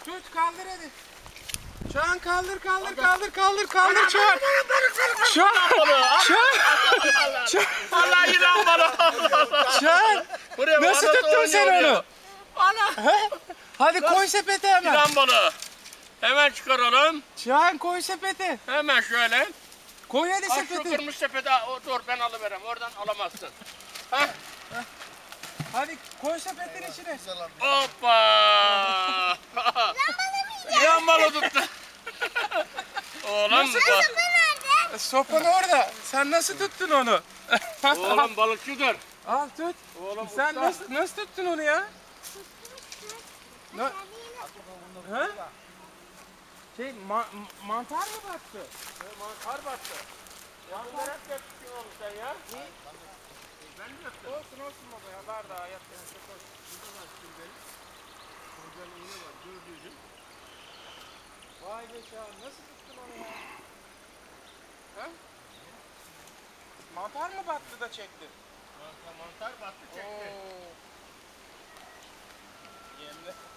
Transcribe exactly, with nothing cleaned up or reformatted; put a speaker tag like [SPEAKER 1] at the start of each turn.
[SPEAKER 1] Tut kaldır hadi. Çağan kaldır kaldır kaldır kaldır kaldır Çağan. Çağan. Çağan. Çağan.
[SPEAKER 2] Allah inan bana.
[SPEAKER 1] Çağan. Nasıl tuttun sen onu?
[SPEAKER 2] Bana.
[SPEAKER 1] Hadi koy sepete hemen.
[SPEAKER 2] İnan bana. Hemen çıkaralım.
[SPEAKER 1] Çağan koy sepete.
[SPEAKER 2] Hemen şöyle.
[SPEAKER 1] Koy hadi
[SPEAKER 2] Al şu
[SPEAKER 1] sepete.
[SPEAKER 2] kırmızı sepete. O, dur ben alıverem. Oradan alamazsın. Heh.
[SPEAKER 1] Hadi koy sepetin içine.
[SPEAKER 2] Hoppa. Lambalı tuttu. Oğlum bak.
[SPEAKER 1] Sopan orada. Sen nasıl tuttun onu?
[SPEAKER 2] Oğlum balıkçıdır.
[SPEAKER 1] Al tut.
[SPEAKER 2] Oğlum
[SPEAKER 1] Sen
[SPEAKER 2] usta.
[SPEAKER 1] nasıl, nasıl tuttun onu ya? Ne? Ha? Şey ma mantar mı battı?
[SPEAKER 2] Mantar battı. Mantar hep yapıyorsun oğlum sen ya. Ben de yaptım.
[SPEAKER 1] Olsun olsun baba ya. Var daha yapacağız.
[SPEAKER 2] Burada var şimdi. Kocanın iğne var. Gördüğün.
[SPEAKER 1] Vay be Şahan nasıl tuttun onu ya? Ha? Mantar mı battı da çekti?
[SPEAKER 2] Mantar, mantar battı çekti.
[SPEAKER 1] Oo. Yemle.